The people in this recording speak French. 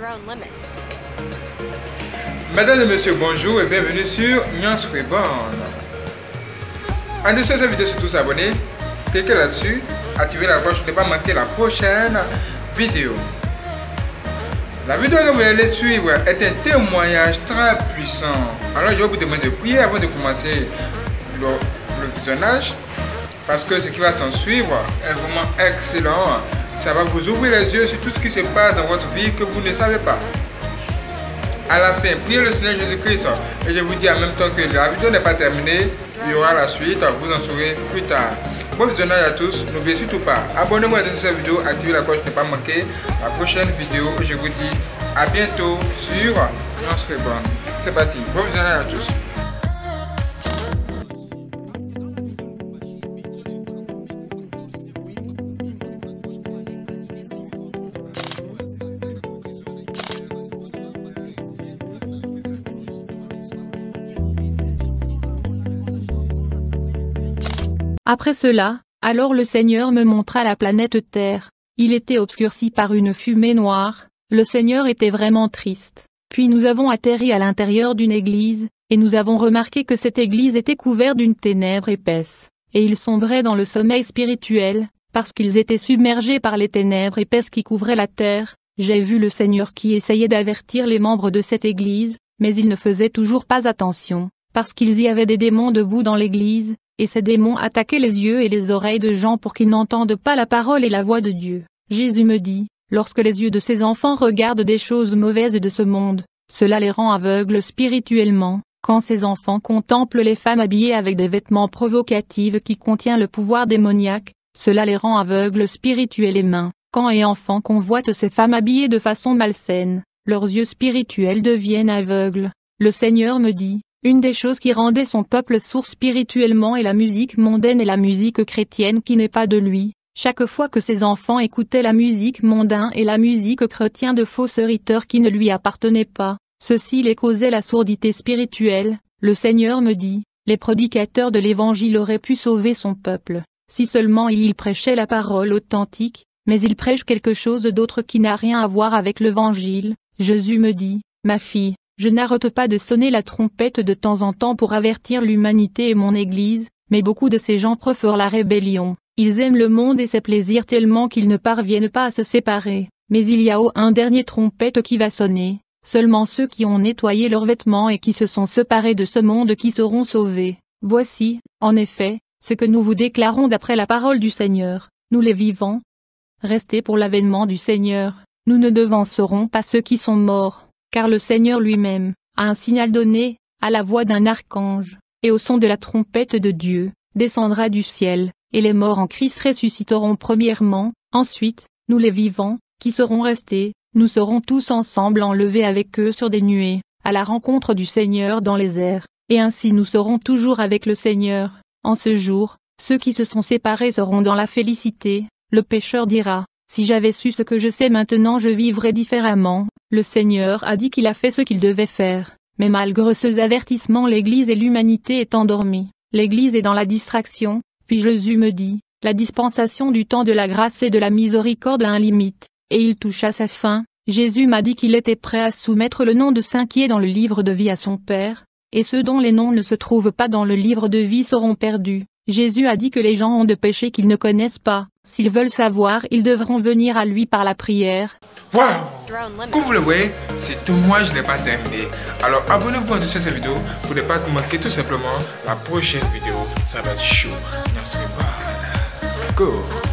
Mesdames et messieurs, bonjour et bienvenue sur Nyans Reborn. En dessous de cette vidéo, surtout s'abonner, cliquez là-dessus, activez la cloche pour ne pas manquer la prochaine vidéo. La vidéo que vous allez suivre est un témoignage très puissant. Alors je vais vous demander de prier avant de commencer le visionnage, parce que ce qui va s'en suivre est vraiment excellent. Ça va vous ouvrir les yeux sur tout ce qui se passe dans votre vie que vous ne savez pas. À la fin, priez le Seigneur Jésus-Christ. Et je vous dis en même temps que la vidéo n'est pas terminée. Il y aura la suite, vous en saurez plus tard. Bon visionnage à tous. N'oubliez surtout pas, abonnez-vous à cette vidéo, activez la cloche pour ne pas manquer la prochaine vidéo. Je vous dis à bientôt sur Nyans Reborn. C'est parti, bon visionnage à tous. Après cela, alors le Seigneur me montra la planète Terre. Il était obscurci par une fumée noire, le Seigneur était vraiment triste. Puis nous avons atterri à l'intérieur d'une église, et nous avons remarqué que cette église était couverte d'une ténèbre épaisse. Et ils sombraient dans le sommeil spirituel, parce qu'ils étaient submergés par les ténèbres épaisses qui couvraient la terre. J'ai vu le Seigneur qui essayait d'avertir les membres de cette église, mais ils ne faisaient toujours pas attention, parce qu'il y avait des démons debout dans l'église. Et ces démons attaquaient les yeux et les oreilles de gens pour qu'ils n'entendent pas la parole et la voix de Dieu. Jésus me dit, lorsque les yeux de ces enfants regardent des choses mauvaises de ce monde, cela les rend aveugles spirituellement. Quand ces enfants contemplent les femmes habillées avec des vêtements provocatifs qui contiennent le pouvoir démoniaque, cela les rend aveugles spirituellement. Quand les enfants convoitent ces femmes habillées de façon malsaine, leurs yeux spirituels deviennent aveugles. Le Seigneur me dit, une des choses qui rendait son peuple sourd spirituellement est la musique mondaine et la musique chrétienne qui n'est pas de lui. Chaque fois que ses enfants écoutaient la musique mondaine et la musique chrétienne de faux serviteurs qui ne lui appartenaient pas, ceci les causait la sourdité spirituelle. Le Seigneur me dit, les prédicateurs de l'Évangile auraient pu sauver son peuple, si seulement ils prêchaient la parole authentique, mais ils prêchent quelque chose d'autre qui n'a rien à voir avec l'Évangile. Jésus me dit, ma fille, je n'arrête pas de sonner la trompette de temps en temps pour avertir l'humanité et mon Église, mais beaucoup de ces gens préfèrent la rébellion. Ils aiment le monde et ses plaisirs tellement qu'ils ne parviennent pas à se séparer. Mais il y a un dernier trompette qui va sonner. Seulement ceux qui ont nettoyé leurs vêtements et qui se sont séparés de ce monde qui seront sauvés. Voici, en effet, ce que nous vous déclarons d'après la parole du Seigneur. Nous les vivants. Restez pour l'avènement du Seigneur. Nous ne devancerons pas ceux qui sont morts. Car le Seigneur lui-même, a un signal donné, à la voix d'un archange, et au son de la trompette de Dieu, descendra du ciel, et les morts en Christ ressusciteront premièrement, ensuite, nous les vivants, qui serons restés, nous serons tous ensemble enlevés avec eux sur des nuées, à la rencontre du Seigneur dans les airs, et ainsi nous serons toujours avec le Seigneur. En ce jour, ceux qui se sont séparés seront dans la félicité. Le pécheur dira, si j'avais su ce que je sais maintenant je vivrais différemment. Le Seigneur a dit qu'il a fait ce qu'il devait faire, mais malgré ces avertissements l'Église et l'humanité est endormie. L'Église est dans la distraction, puis Jésus me dit, la dispensation du temps de la grâce et de la miséricorde a un limite, et il touche à sa fin. Jésus m'a dit qu'il était prêt à soumettre le nom de saints qui est dans le livre de vie à son Père, et ceux dont les noms ne se trouvent pas dans le livre de vie seront perdus. Jésus a dit que les gens ont des péchés qu'ils ne connaissent pas. S'ils veulent savoir, ils devront venir à lui par la prière. Waouh! Comme vous le voyez, ce témoignage n'est pas terminé. Alors abonnez-vous en dessous de cette vidéo pour ne pas manquer tout simplement la prochaine vidéo. Ça va être chaud. Go!